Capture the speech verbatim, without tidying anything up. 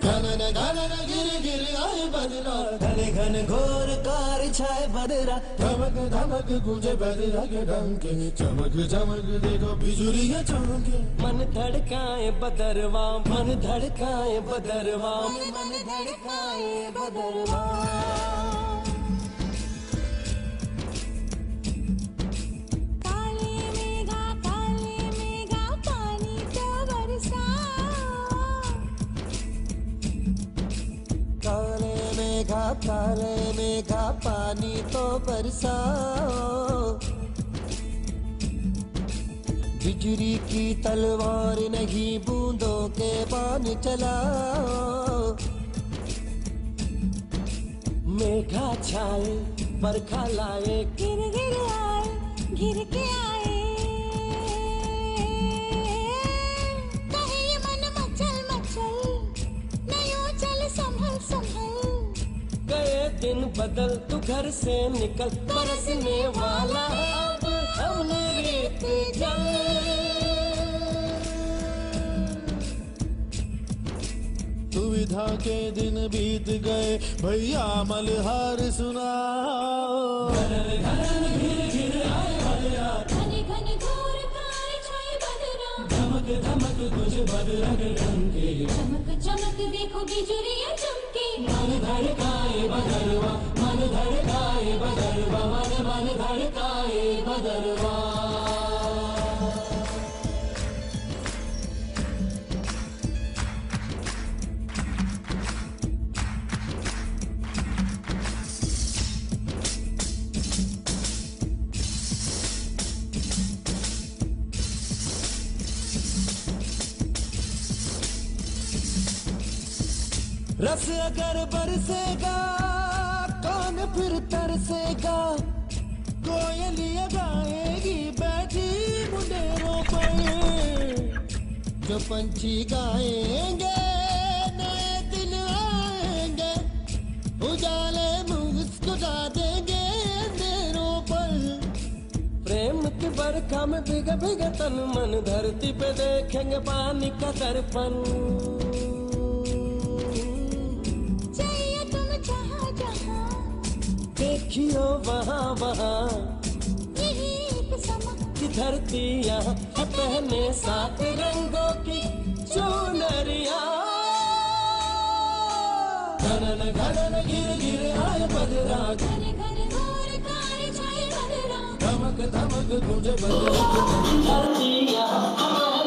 घनन घनन गिर गिर आए बदरा, घने घन घोर कार छाए बदरा, धमक धमक गूंजे बदरा के डंके, चमक चमक देखो बिजुलियां चमके। मन धड़काए बदरवा, मन धड़काए बदरवा, मन धड़काए बदरवा। काले मेघा काले मेघा पानी तो बरसाओ, बिजली की तलवार नहीं बूंदों के बाण चलाओ। मेघा छाए बरखा लाए, गिर गिर आए गिर के आए, कहे ये मन मचल मचल, नहीं चल संभल संभल। गए दिन बदल तू घर से निकल, बरसने वाला अब हमने रेत जल। सुविधा के दिन बीत गए भैया मलहार सुनाओ। घनन घनन घिर घिर आए बदरा, घने घने घोर कार छाए बदरा, धमक धमक कुछ बदरा के डंके, चमक चमक देखो बिजुलियां चमके। मन धड़काए बदरवा, मन धड़काए बदरवा, मन मन धड़काए बदरवा। रस अगर बरसेगा कौन फिर तरसेगा, कोयलियां गाएगी बैठी मुंडेरों पर। जो पंछी गाएंगे नए दिन आएंगे, उजाले मुस्कुरा देंगे अंधेरों पर। प्रेम की बरखा में भीगे भीगे तन मन, धरती पे देखेंगे पानी का दर्पण। देखियो वहाँ वहाँ यही एक समा की धरती यहाँ है, पहने सात रंगों की चुनरिया। घनन घनन गिर गिर आए बदरा, घने घने घोर कार छाए बदरा, धमक धमक गूंजे बदरा की धरती यहाँ।